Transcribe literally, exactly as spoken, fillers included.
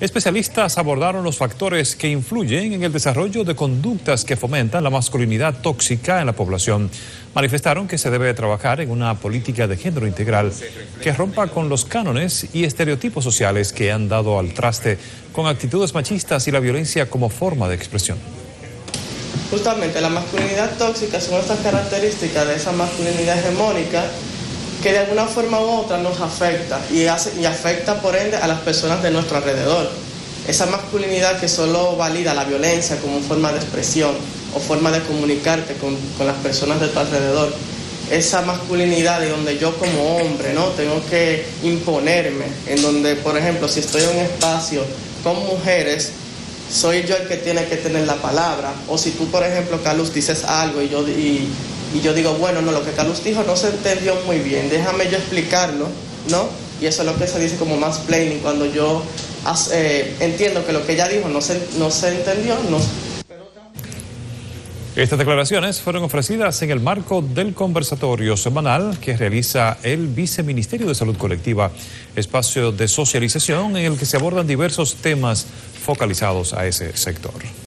Especialistas abordaron los factores que influyen en el desarrollo de conductas que fomentan la masculinidad tóxica en la población. Manifestaron que se debe trabajar en una política de género integral que rompa con los cánones y estereotipos sociales que han dado al traste con actitudes machistas y la violencia como forma de expresión. Justamente la masculinidad tóxica son estas características de esa masculinidad hegemónica que de alguna forma u otra nos afecta y, hace, y afecta por ende a las personas de nuestro alrededor. Esa masculinidad que solo valida la violencia como forma de expresión o forma de comunicarte con, con las personas de tu alrededor. Esa masculinidad de donde yo como hombre, ¿no?, tengo que imponerme, en donde, por ejemplo, si estoy en un espacio con mujeres, soy yo el que tiene que tener la palabra. O si tú, por ejemplo, Carlos, dices algo y yo... Y, Y yo digo, bueno, no, lo que Carlos dijo no se entendió muy bien, déjame yo explicarlo, ¿no? Y eso es lo que se dice como mansplaining, cuando yo eh, entiendo que lo que ella dijo no se, no se entendió. No. Estas declaraciones fueron ofrecidas en el marco del conversatorio semanal que realiza el Viceministerio de Salud Colectiva, espacio de socialización en el que se abordan diversos temas focalizados a ese sector.